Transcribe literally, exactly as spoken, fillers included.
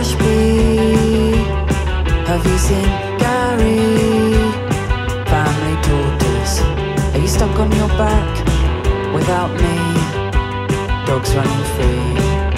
Ashby? Have you seen Gary? Family tortoise, are you stuck on your back without me? Dogs running free.